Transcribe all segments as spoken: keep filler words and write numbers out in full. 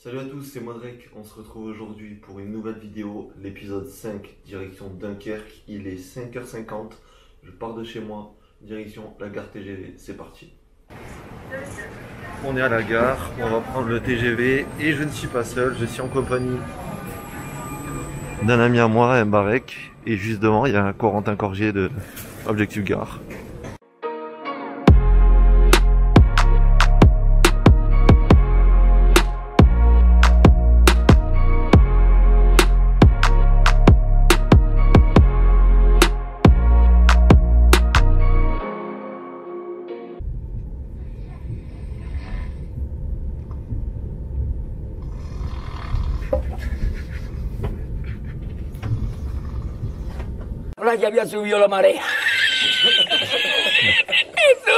Salut à tous, c'est moi Drake, on se retrouve aujourd'hui pour une nouvelle vidéo, l'épisode cinq, direction Dunkerque. Il est cinq heures cinquante, je pars de chez moi, direction la gare T G V, c'est parti. On est à la gare, on va prendre le T G V et je ne suis pas seul, je suis en compagnie d'un ami à moi, Mbarek, et juste devant il y a un Corentin Corgier de Objectif Gare. Ahora ya había subido la marea. Eso.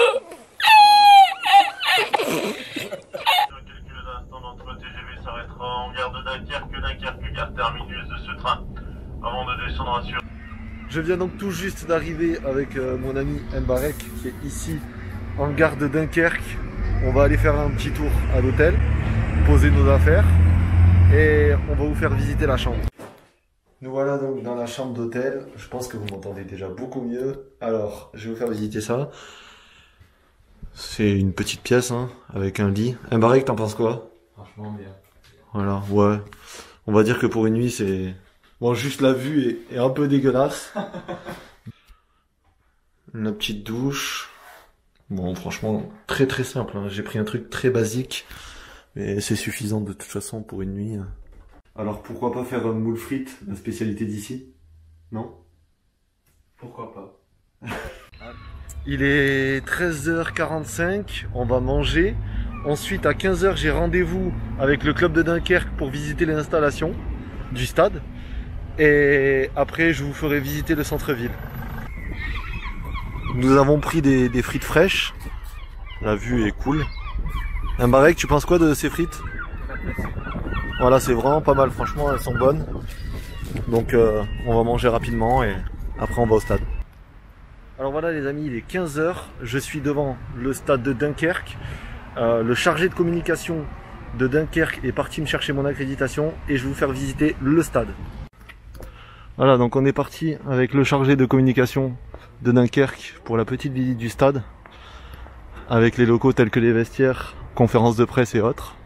Quelques instants, notre T G V s'arrêtera en gare de Dunkerque, Dunkerque, gare termineuse de ce train, avant de descendre sur... Je viens donc tout juste d'arriver avec euh, mon ami Mbarek qui est ici en gare de Dunkerque. On va aller faire un petit tour à l'hôtel, poser nos affaires et on va vous faire visiter la chambre. Nous voilà donc dans la chambre d'hôtel. Je pense que vous m'entendez déjà beaucoup mieux. Alors, je vais vous faire visiter ça. C'est une petite pièce hein, avec un lit. Mbarek, t'en penses quoi? Franchement bien. Voilà, ouais. On va dire que pour une nuit, c'est... Bon, juste la vue est, est un peu dégueulasse. La petite douche. Bon, franchement, très très simple. Hein. J'ai pris un truc très basique. Mais c'est suffisant de toute façon pour une nuit. Alors, pourquoi pas faire un moule frites, la spécialité d'ici? Non? Pourquoi pas? Il est treize heures quarante-cinq, on va manger. Ensuite, à quinze heures, j'ai rendez-vous avec le club de Dunkerque pour visiter les installations du stade. Et après, je vous ferai visiter le centre-ville. Nous avons pris des, des frites fraîches. La vue est cool. Mbarek, tu penses quoi de ces frites? Voilà, c'est vraiment pas mal, franchement, elles sont bonnes. Donc, euh, on va manger rapidement et après, on va au stade. Alors voilà les amis, il est quinze heures, je suis devant le stade de Dunkerque. Euh, le chargé de communication de Dunkerque est parti me chercher mon accréditation et je vais vous faire visiter le stade. Voilà, donc on est parti avec le chargé de communication de Dunkerque pour la petite visite du stade, avec les locaux tels que les vestiaires, conférences de presse et autres.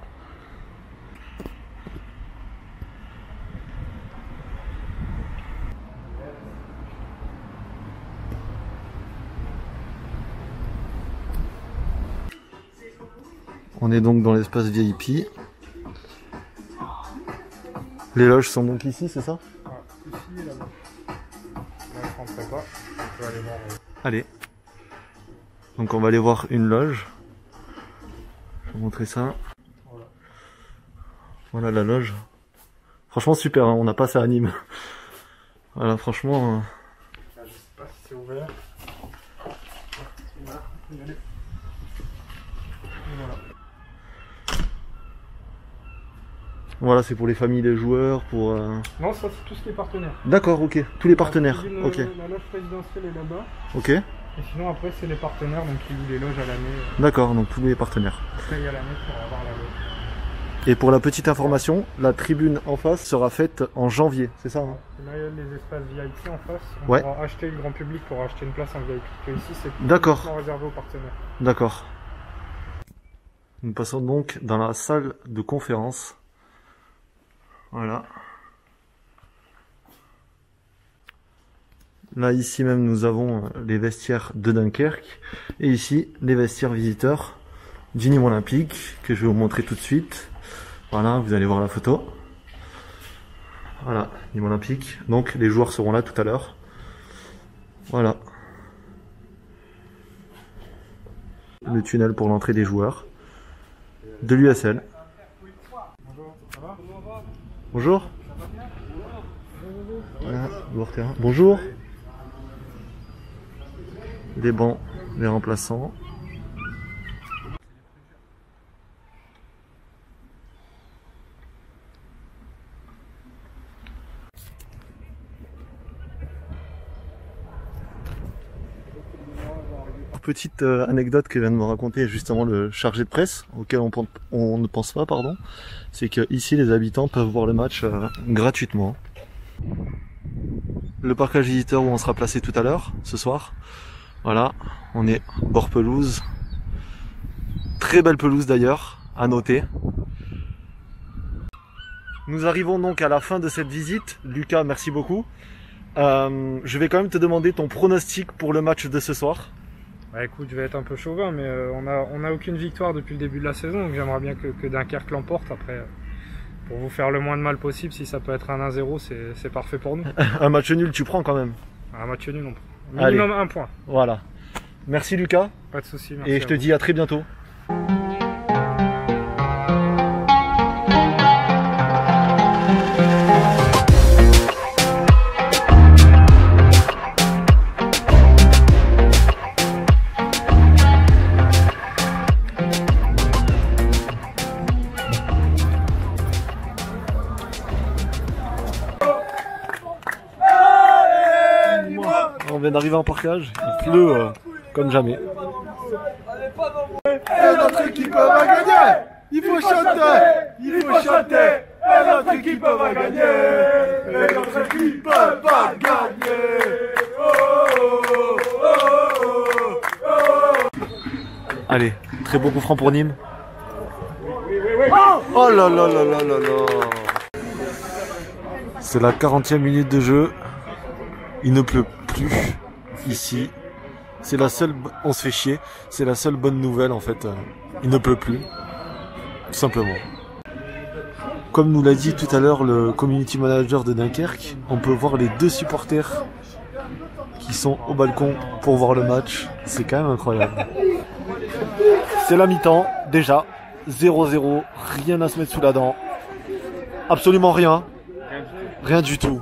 On est donc dans l'espace V I P. Les loges sont donc ici, c'est ça? Ah, ici et là-bas. Là, je rentrerai pas. Je vais aller voir. Euh... Allez. Donc on va aller voir une loge. Je vais vous montrer ça. Voilà. Voilà la loge. Franchement super, hein, on a pas ça à Nîmes. Voilà, franchement... Euh... Là, je sais pas si c'est ouvert. Voilà. Voilà. Voilà, c'est pour les familles des joueurs, pour... Euh... Non, ça c'est tout ce qui est partenaire. D'accord, ok. Tous les partenaires. La, Ok. la loge présidentielle est là-bas. Ok. Et sinon après c'est les partenaires, donc qui louent les loges à l'année. D'accord, donc tous les partenaires. Payent à l'année pour avoir la loge. Et pour la petite information, la tribune en face sera faite en janvier, c'est ça hein? Là il y a les espaces V I P en face. On Ouais. pourra acheter le grand public pour acheter une place en V I P. Et ici c'est D'accord. réservé aux partenaires. D'accord. Nous passons donc dans la salle de conférence. Voilà. Là, ici même, nous avons les vestiaires de Dunkerque. Et ici, les vestiaires visiteurs du Nîmes Olympique, que je vais vous montrer tout de suite. Voilà, vous allez voir la photo. Voilà, Nîmes Olympique. Donc, les joueurs seront là tout à l'heure. Voilà. Le tunnel pour l'entrée des joueurs de l'U S L. Bonjour, ça va? Bonjour. Voilà, joueur terrain. Bonjour. Les bancs, les remplaçants. petite euh, anecdote que vient de me raconter justement le chargé de presse, auquel on, on ne pense pas, pardon, c'est que ici les habitants peuvent voir le match euh, gratuitement. Le parcage visiteur où on sera placé tout à l'heure, ce soir. Voilà, on est bord pelouse. Très belle pelouse d'ailleurs, à noter. Nous arrivons donc à la fin de cette visite. Lucas, merci beaucoup. Euh, je vais quand même te demander ton pronostic pour le match de ce soir. Bah écoute, je vais être un peu chauvin, mais euh, on a, on a aucune victoire depuis le début de la saison, donc j'aimerais bien que, que Dunkerque l'emporte. Après, euh, pour vous faire le moins de mal possible, si ça peut être un un zéro, c'est parfait pour nous. Un match nul, tu prends quand même. Un match nul, non. Minimum Allez. un point. Voilà. Merci Lucas. Pas de soucis. Et je te vous. dis à très bientôt. On vient d'arriver en parcage, il pleut euh, comme jamais. Et notre équipe va gagner. Il faut chanter, il faut chanter. Et notre équipe va gagner. Et notre équipe va gagner. Oh, oh, oh, oh. Allez, très beau coup franc pour Nîmes. Oh là là là là là là. C'est la quarantième minute de jeu. Il ne pleut plus ici. C'est la seule, on se fait chier. C'est la seule bonne nouvelle en fait. Il ne pleut plus, tout simplement. Comme nous l'a dit tout à l'heure le community manager de Dunkerque, on peut voir les deux supporters qui sont au balcon pour voir le match. C'est quand même incroyable. C'est la mi-temps déjà. zéro zéro, rien à se mettre sous la dent. Absolument rien. Rien du tout.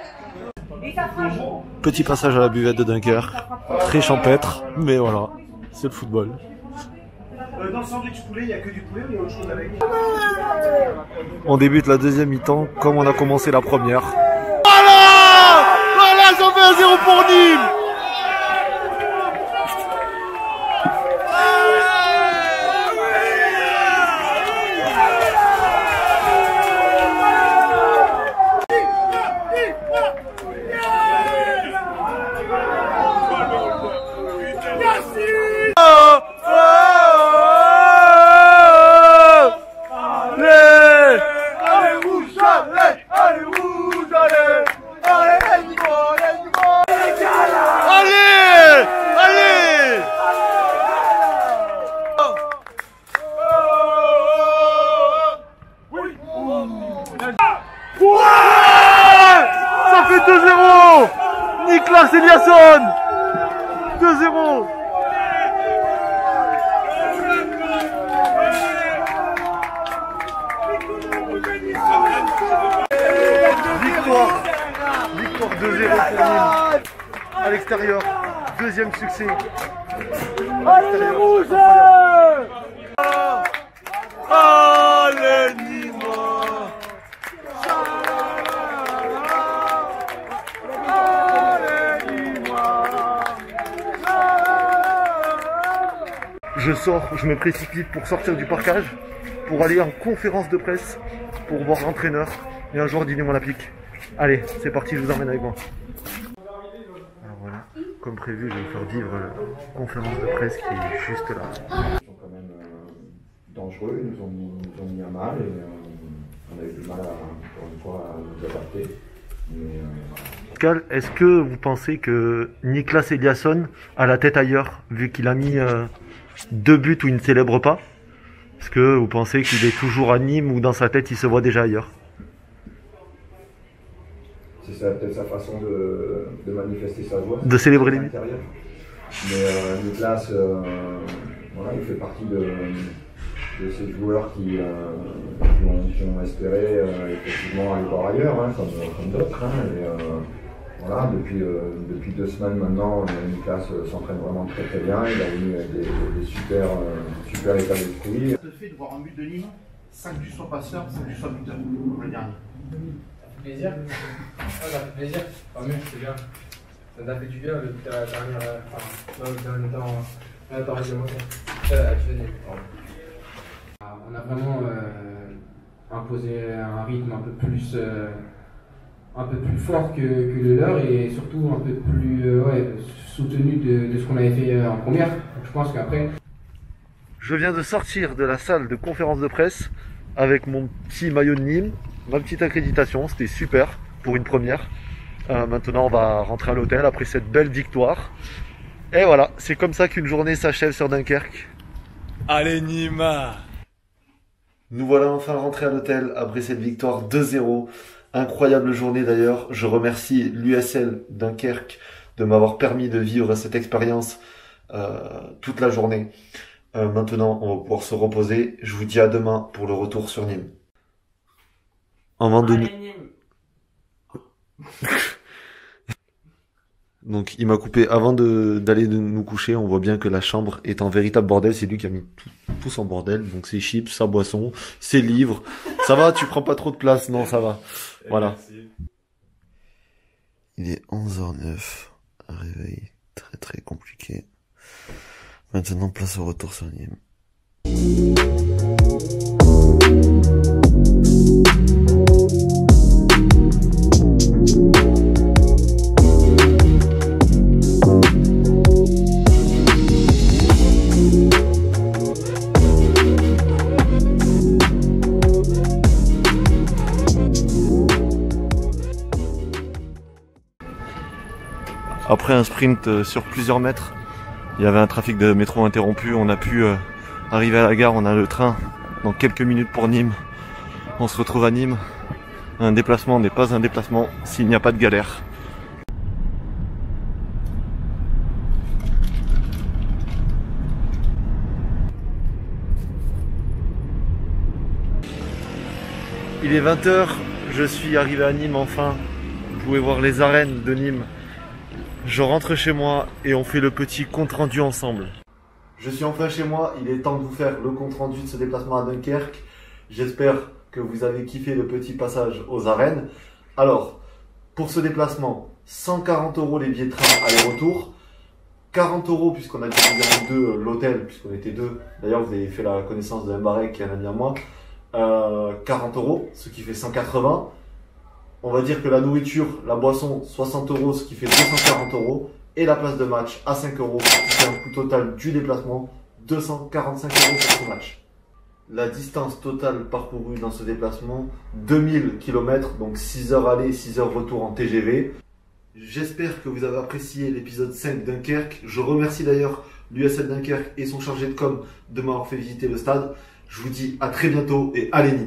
Petit passage à la buvette de Dunkerque, très champêtre, mais voilà, c'est le football. Dans le sandwich poulet, il n'y a que du poulet ou il y a autre chose avec? On débute la deuxième mi-temps comme on a commencé la première. Voilà, voilà, ça fait un zéro pour Nîmes. deux zéro, Niklas Eliasson, deux zéro. Victoire, victoire deux zéro pour Nîmes, à l'extérieur, deuxième succès. Allez les rouges! Allez Nîmes! Je sors, je me précipite pour sortir du parcage, pour aller en conférence de presse, pour voir l'entraîneur et un joueur d'Union Olympique. Allez, c'est parti, je vous emmène avec moi. Alors voilà, comme prévu, je vais vous faire vivre la conférence de presse qui est juste là. Ils sont quand même euh, dangereux, ils nous ont mis, nous ont mis à mal et euh, on a eu du mal, à, encore une fois, à nous adapter. Euh... Est-ce que vous pensez que Niklas Eliasson a la tête ailleurs, vu qu'il a mis euh, deux buts où il ne célèbre pas? Est-ce que vous pensez qu'il est toujours à Nîmes ou dans sa tête il se voit déjà ailleurs? C'est peut-être sa façon de, de manifester sa joie. De célébrer les buts. Mais euh, Niklas, euh, voilà, il fait partie de, de ces joueurs qui, euh, qui, ont, qui ont espéré euh, effectivement aller voir ailleurs, hein, comme, comme d'autres. Hein, et, euh, voilà, depuis, euh, depuis deux semaines maintenant, Niklas euh, s'entraîne vraiment très très bien. Il a venu avec des, des super, euh, super états d'esprit. Le fait de voir un but de Nîmes, cinq buts soit passeur, cinq buts soit buteur, pour le dernier. Ça fait plaisir. Ah, ça fait plaisir. Tant mieux, c'est bien. Ça nous a fait du bien le, la dernière. Enfin, dans, dans, dans Attends, excuse-moi. Euh, tu faisais. On a vraiment euh, imposé un rythme un peu plus, euh, un peu plus fort que, que le leur et surtout un peu plus euh, ouais, soutenu de, de ce qu'on avait fait en première. Donc, je pense qu'après. Je viens de sortir de la salle de conférence de presse avec mon petit maillot de Nîmes, ma petite accréditation, c'était super pour une première. Euh, maintenant on va rentrer à l'hôtel après cette belle victoire. Et voilà, c'est comme ça qu'une journée s'achève sur Dunkerque. Allez Nîmes! Nous voilà enfin rentrés à l'hôtel après cette victoire deux zéro. Incroyable journée d'ailleurs. Je remercie l'U S L Dunkerque de m'avoir permis de vivre cette expérience euh, toute la journée. Euh, maintenant, on va pouvoir se reposer. Je vous dis à demain pour le retour sur Nîmes. Avant de nous... Donc, il m'a coupé avant de d'aller nous coucher. On voit bien que la chambre est en véritable bordel. C'est lui qui a mis tout, tout son bordel. Donc, ses chips, sa boisson, ses livres. Ça va, tu prends pas trop de place? Non, ça va. Voilà. Il est onze heures neuf. Un réveil très très compliqué. Maintenant, place au retour sur Nîmes. Après un sprint sur plusieurs mètres, il y avait un trafic de métro interrompu, on a pu euh, arriver à la gare, on a le train dans quelques minutes pour Nîmes. On se retrouve à Nîmes. Un déplacement n'est pas un déplacement s'il n'y a pas de galère. Il est vingt heures, je suis arrivé à Nîmes enfin. Vous pouvez voir les arènes de Nîmes. Je rentre chez moi et on fait le petit compte rendu ensemble. Je suis enfin chez moi, il est temps de vous faire le compte rendu de ce déplacement à Dunkerque. J'espère que vous avez kiffé le petit passage aux arènes. Alors, pour ce déplacement, cent quarante euros les billets de train aller-retour. quarante euros puisqu'on a divisé en deux l'hôtel, puisqu'on était deux. D'ailleurs, vous avez fait la connaissance de Mbarek qui est un ami à moi. Euh, quarante euros, ce qui fait cent quatre-vingts. On va dire que la nourriture, la boisson, soixante euros, ce qui fait deux cent quarante euros. Et la place de match à cinq euros, ce qui fait un coût total du déplacement, deux cent quarante-cinq euros pour ce match. La distance totale parcourue dans ce déplacement, deux mille kilomètres, donc six heures aller, six heures retour en T G V. J'espère que vous avez apprécié l'épisode cinq Dunkerque. Je remercie d'ailleurs l'U S L Dunkerque et son chargé de com de m'avoir fait visiter le stade. Je vous dis à très bientôt et allez Nîmes!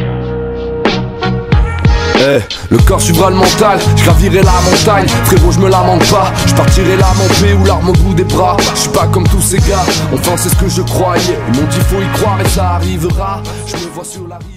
Hey, le corps suivra le mental, je gravirai la montagne, frérot je me lamente pas, je partirai là mon paix ou l'arme au bout des bras, je suis pas comme tous ces gars, enfin c'est ce que je croyais, ils m'ont dit faut y croire et ça arrivera, je me vois sur la rive.